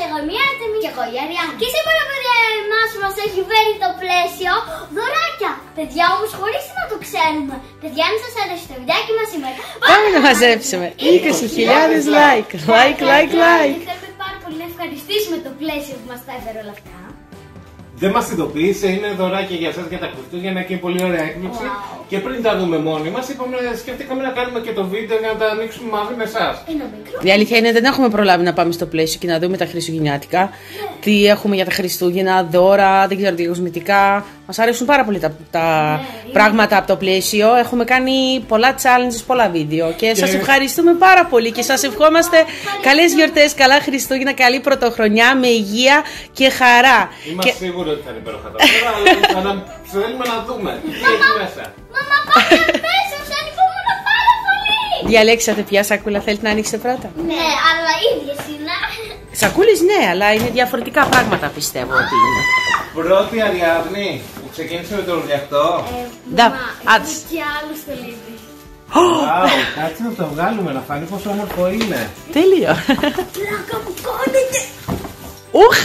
εγώ μία έτοιμη. Και εγώ η Αριάννα. Και σήμερα, παιδιά, μας έχει φέρει το πλαίσιο δωράκια. Παιδιά, όμως χωρίς να το ξέρουμε. Παιδιά, αν σας αρέσει το βιντεάκι μας σήμερα, πάμε να μαζέψουμε 20.000 like. Θέλουμε πάρα πολύ να ευχαριστήσουμε το πλαίσιο που μας τα έφερε όλα αυτά. Δεν μας ειδοποίησε, είναι δωράκια για εσάς για τα Χριστούγεννα και πολύ ωραία έκπληξη. Wow. Και πριν τα δούμε μόνοι μας, σκεφτήκαμε να κάνουμε και το βίντεο για να τα ανοίξουμε μαζί με εσάς. Η αλήθεια είναι δεν έχουμε προλάβει να πάμε στο πλαίσιο και να δούμε τα χριστουγεννιάτικα. Τι έχουμε για τα Χριστούγεννα, δώρα, δεν ξέρω τι κοσμητικά. Μας αρέσουν πάρα πολύ τα πράγματα από το πλαίσιο. Έχουμε κάνει πολλά challenges, πολλά βίντεο. Και σας ευχαριστούμε πάρα πολύ και σας ευχόμαστε καλές γιορτές, καλά Χριστούγεννα, καλή πρωτοχρονιά με υγεία και χαρά. Είμαστε σίγουροι ότι θα είναι υπέροχα τα δώρα, αλλά θέλουμε να δούμε τι έχει μέσα. Μαμά, πάμε αμέσως, ανυπομονώ πάρα πολύ. Διαλέξατε ποια σακούλα θέλετε να ανοίξετε πρώτα. Ναι, αλλά ίδιες είναι. Σακούλες ναι, αλλά είναι διαφορετικά πράγματα πιστεύω ότι είναι. Πρώτη Αριάδνη που ξεκίνησε με το ρουλιαχτό. Άτς. Και άλλο στο λίδι. Κάτσε να το βγάλουμε να φανεί πόσο όμορφο είναι. Τέλειο. Πλάκα μου κάνετε. Ουχ.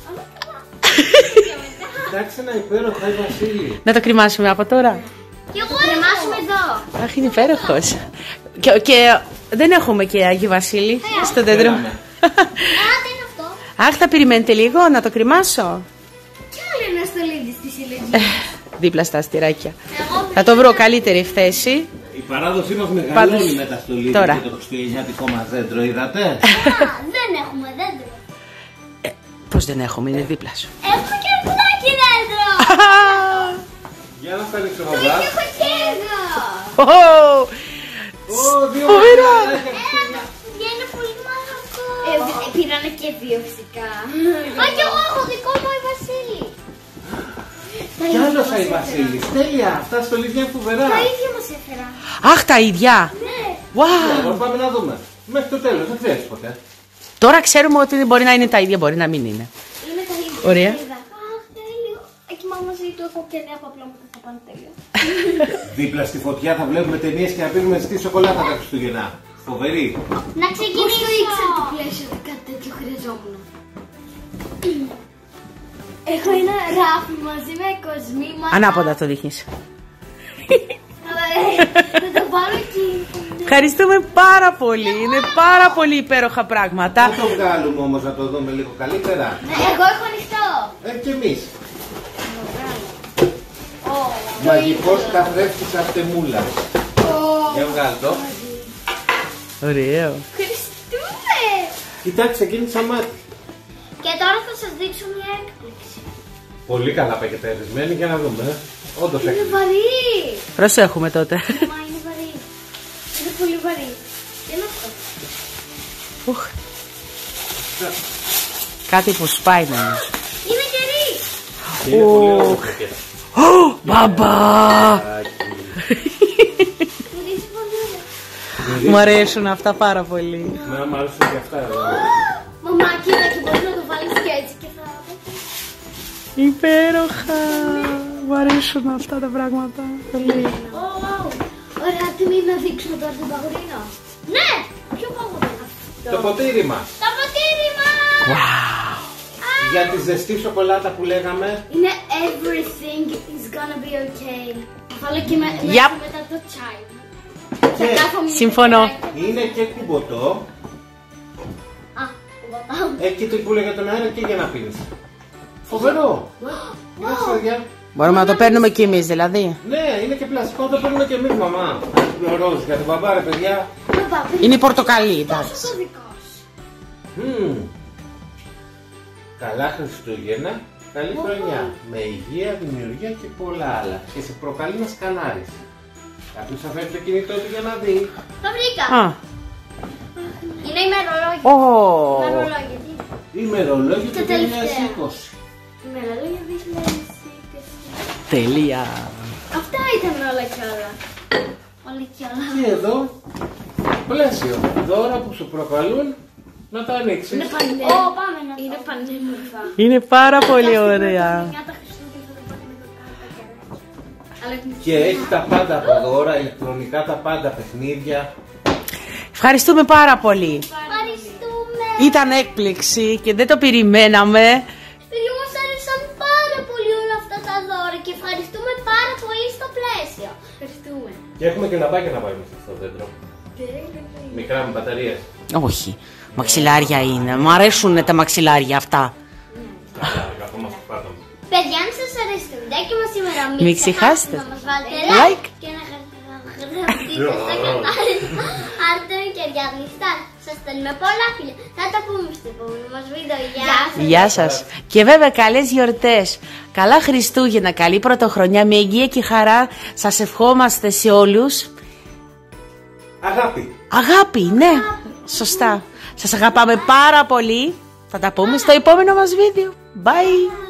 Κοιτάξτε ένα υπέροχο Άι Βασίλη. Να το κρυμάσουμε από τώρα. Και εγώ κρεμάσουμε εδώ. Αχ, είναι υπέροχος. Και δεν έχουμε και Άγιο Βασίλη στο δέντρο. Α, τι είναι αυτό. Αχ, θα περιμένετε λίγο να το κρυμάσω. Κι άλλο ένα στολίδι στη συλλογή. Δίπλα στα αστηράκια. Θα το βρω καλύτερη θέση. Η παράδοσή μας μεγαλώνει με τα στολίδια τώρα. και το χριστουγεννιάτικο μας δέντρο, είδατε. Δεν έχουμε δέντρο. Πώς δεν έχουμε, είναι δίπλα σου. Έχουμε και αρκουδάκι δέντρο. Για να στα ανοίξω Το μπαμπά. ίδιο έχω και εδώ. Δύο φοβερά. Είναι πολύ μαλακό. Πήρανε και δύο φυσικά. Α, και εγώ έχω δικό μου Άι Βασίλη. Κι άλλος Άι Βασίλης. Τέλεια, αυτά στολίδια είναι φοβερά. Τα ίδια μας έφερα. Αχ, τα ίδια. Ναι. Wow. Πάμε να δούμε. Μέχρι το τέλος, δεν ξέρεις ποτέ. Τώρα ξέρουμε ότι μπορεί να είναι τα ίδια, μπορεί να μην είναι. Είναι τα ίδια. Ωραία. Αχ, τέλειο. Εκεί μάμα μαζί του έχω και νέα παπλώματα θα πάνε τέλειο. Δίπλα στη φωτιά θα βλέπουμε ταινίες και να πίνουμε στη σοκολάτα τα Χριστούγεννα. Φοβερή. Να ξεκινήσω. Πώς το ήξερα το πλαίσιο ότι κάτι τέτοιο χρειαζόμουν. Έχω ένα ράφι μαζί με κοσμήματα. Ανάποδα το δείχνεις. Θα το πάρω εκεί. Ευχαριστούμε πάρα πολύ. Είναι πάρα πολύ υπέροχα πράγματα. Θα το βγάλουμε όμως να το δούμε λίγο καλύτερα. Εγώ έχω ανοιχτό. Και εμείς. Μαγικός καθρέφτης αρτεμούλας. Για βγάλ' το. Ωραίο. Ευχαριστούμε. Κοιτάξτε, εκείνη σαν μάτι. Και τώρα θα σας δείξω μια έκπληξη. Πολύ καλά πακεταρισμένη, για να δούμε. Όντως Είναι έκπληξη. βαρύ. Προσέχουμε τότε. Μα είναι βαρύ. Είναι πολύ βαρύ. Τι είναι αυτό. Ουχ. Κάτι που σπάει νομίζω. Είναι κερί. Είναι πολύ ωραίο πακέτο. Ω, μπαμπά! Μυρίζει πολύ ωραία. Μου αρέσουν αυτά πάρα πολύ. Μένα μου αρέσουν και αυτά. Μαμά, κοίτα και μπορείς να το βάλεις και έτσι και θα... Υπέροχα! Μου αρέσουν αυτά τα πράγματα πολύ. Wow. Ωραία, τι είναι να δείξουμε τώρα τον παγουρίνο. Ναι! Ποιο παγουρίνο? Το ποτήρι μας. Το ποτήρι μας! Wow. Για τη ζεστή σοκολάτα που λέγαμε. Είναι everything is gonna be okay. Θα βάλω και Yep. μετά το τσάι. Και συμφωνώ. είναι και κουμποτό. Α, κουμποτό. Εκεί το που λέγα τον αέρα και για να πίνεις. Φοβερό. Γεια παιδιά. Μπορούμε να το παίρνουμε κι εμείς δηλαδή. Ναι, είναι και πλαστικό, το παίρνουμε και εμείς μαμά. Ροζ για τον μπαμπά ρε παιδιά. Είναι πορτοκαλί, εντάξει. Τόσο το δικό σου. Καλά Χριστούγεννα, καλή χρονιά. Με υγεία, δημιουργία και πολλά άλλα. Και σε προκαλεί να σκανάρεις. Κάποιος θα φέρει το κινητό του για να δει. Το βρήκα. Α. Είναι ημερολόγιο. Ω. Ημερολόγιο. Ημερολόγιο του Το τελευταίο. 2020. Ημερολόγιο 2020. Τέλεια. Αυτά ήταν όλα κι όλα. Όλα κι όλα. Και εδώ, πλαίσιο. Δώρα που σου προκαλούν να τα ανοίξεις. Είναι πανέμορφα. Πάμε να είναι πανέμορφα. Είναι πάρα πολύ ωραία. Και έχει τα πάντα από δώρα, ηλεκτρονικά τα πάντα, παιχνίδια. Ευχαριστούμε πάρα πολύ. Ευχαριστούμε. Ήταν έκπληξη και δεν το περιμέναμε. Παιδιά, μας άρεσαν πάρα πολύ όλα αυτά τα δώρα και ευχαριστούμε πάρα πολύ στο πλαίσιο. Ευχαριστούμε. Και έχουμε και ναυάκια να βάλουμε στο δέντρο. Μικρά με μπαταρίες. Όχι, μαξιλάρια είναι. Μου αρέσουν τα μαξιλάρια αυτά. Καλά, καθόμαστε πάνω. Παιδιά, αν σας αρέσει το βιντεάκι μας σήμερα, Μην ξεχάσετε να μας βάλετε like και να γραφτείτε στα κατάλημα Άρτον και Διαδνηστά. Σας στέλνουμε πολλά φιλιά. Θα τα πούμε στο επόμενο μας βίντεο. Γεια σας. Γεια σας. Και βέβαια καλές γιορτές. Καλά Χριστούγεννα, καλή πρωτοχρονιά με υγεία και χαρά. Σας ευχόμαστε σε όλους. Αγάπη. Αγάπη, ναι. Σωστά. Σας αγαπάμε πάρα πολύ. Θα τα πούμε στο επόμενο μας βίντεο. Bye.